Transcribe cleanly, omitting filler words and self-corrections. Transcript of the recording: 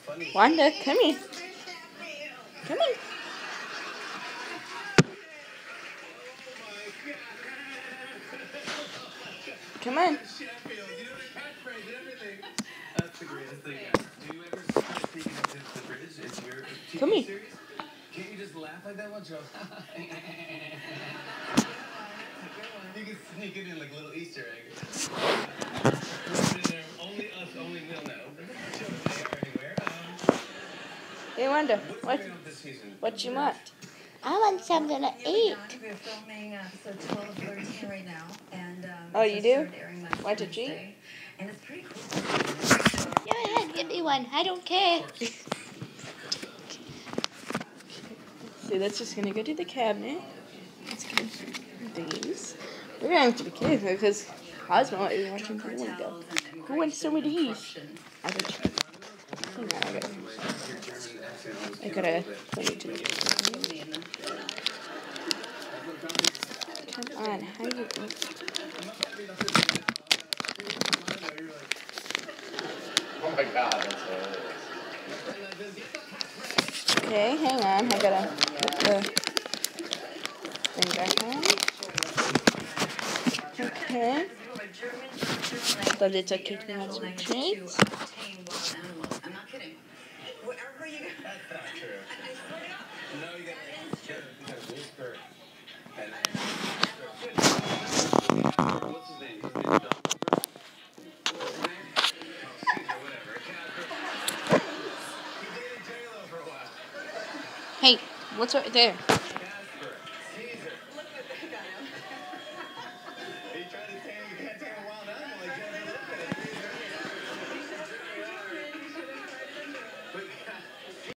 Wanda, come here. Come on. Come on. That's the greatest thing ever. Do you ever sneak into the British? It's your TV Come here. series? Can't you just laugh like that once? You can sneak it in like a little Easter egg. Only us, only we'll know. Hey, Wanda, What's going on this season? what you want? I want something to eat. We're filming episode 12 of 13 right now, and Oh, you do? started airing last Want to treat? Wednesday, and it's pretty cool. Go ahead, give me one. I don't care. So that's just gonna go to the cabinet. Let's get these. We're going to the cave because Cosmo is watching the window. Who wants some of these? I got you. Hang on, I gotta put it to the Come on, how do you Oh my god, that's hilarious. Okay, hang on, I gotta put the thing back on. Okay. But it's okay to have some treats. I'm not kidding. Wherever you go. That's not true. No, you gotta whisper. What's his name? His name's Don. What's his name? Oh, Caesar, whatever. He dated J-Lo for a while. Hey, what's right there?